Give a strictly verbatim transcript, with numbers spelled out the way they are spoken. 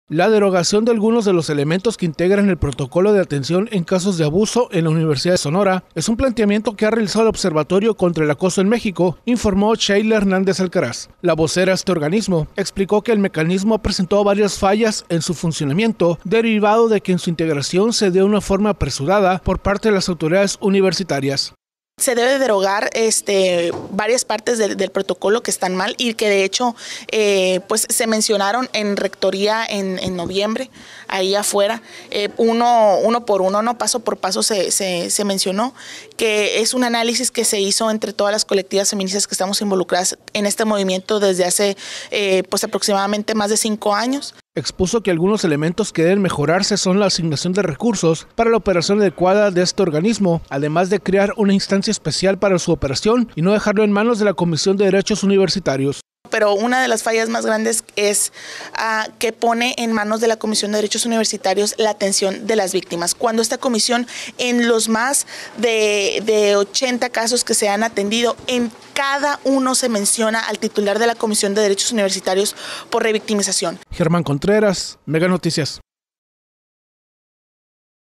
La derogación de algunos de los elementos que integran el protocolo de atención en casos de abuso en la Universidad de Sonora es un planteamiento que ha realizado el Observatorio contra el Acoso en México, informó Sheila Hernández Alcaraz. La vocera de este organismo explicó que el mecanismo presentó varias fallas en su funcionamiento, derivado de que en su integración se dio de una forma apresurada por parte de las autoridades universitarias. Se debe derogar este, varias partes del, del protocolo que están mal y que de hecho eh, pues se mencionaron en rectoría en, en noviembre, ahí afuera, eh, uno, uno por uno, no paso por paso se, se, se mencionó, que es un análisis que se hizo entre todas las colectivas feministas que estamos involucradas en este movimiento desde hace eh, pues aproximadamente más de cinco años. Expuso que algunos elementos que deben mejorarse son la asignación de recursos para la operación adecuada de este organismo, además de crear una instancia especial para su operación y no dejarlo en manos de la Comisión de Derechos Universitarios. Pero una de las fallas más grandes es uh, que pone en manos de la Comisión de Derechos Universitarios la atención de las víctimas. Cuando esta comisión, en los más de, de ochenta casos que se han atendido, en cada uno se menciona al titular de la Comisión de Derechos Universitarios por revictimización. Germán Contreras, Mega Noticias.